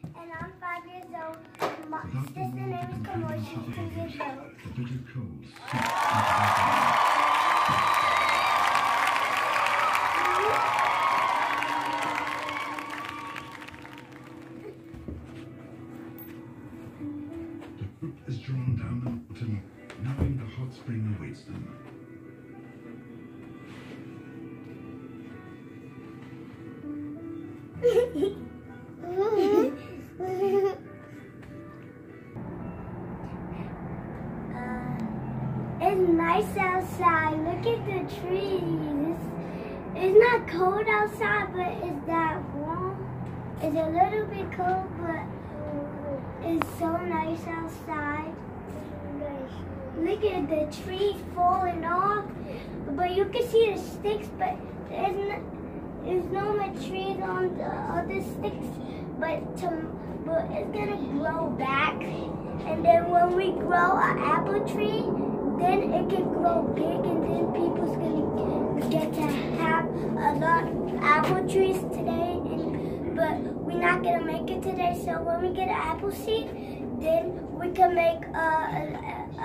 And I'm 5 years old. My sister's name is Kamoy. She's 2 years old. The group is drawn down the mountain, knowing the hot spring awaits them. It's nice outside. Look at the trees. It's not cold outside, but it's that warm. It's a little bit cold, but it's so nice outside. Look at the trees falling off, but you can see the sticks, but there's no more trees on the other sticks, but it's gonna grow back. And then when we grow an apple tree, then it can grow big, and then people's gonna get to have a lot of apple trees today. But we're not gonna make it today, so when we get an apple seed, then we can make an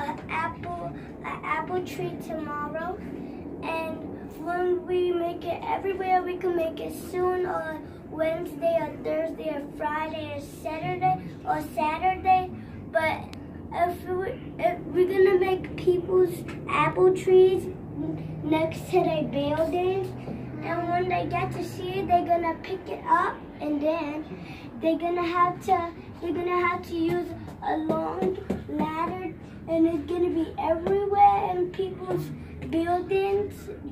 apple tree tomorrow. And when we make it everywhere, we can make it soon, or Wednesday, or Thursday, or Friday, or Saturday. But if we're gonna make people's apple trees next to their buildings, and when they get to see it, they're gonna pick it up, and then they're gonna have to use a long ladder, and it's gonna be everywhere in people's buildings.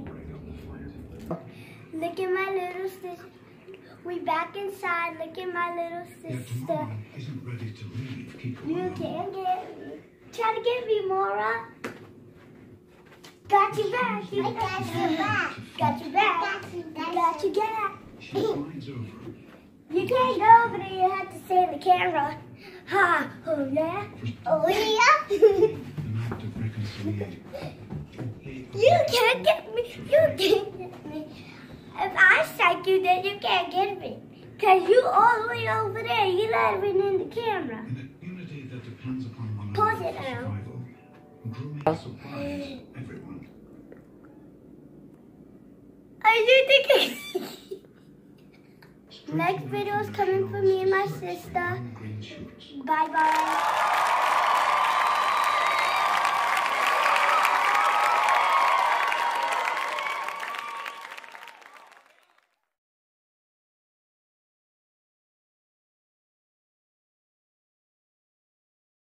Look at my little sister. We back inside. Look at my little sister. Isn't ready to leave. You can't get me. Try to get me, Mora. Got you back. I got you back. Got you back. Got you back. She slides over. You can't go over there. You have to stay in the camera. Ha! Oh yeah. Oh yeah. An act of reconciliation. You can't get me. You can't get me. If I strike you, then you can't get me. Because you all the way over there. You're not even in the camera. In a unity that depends upon one Pause another's it now. survival, grooming supplies everyone. Are you thinking? Next video is coming from me and my sister. Bye bye.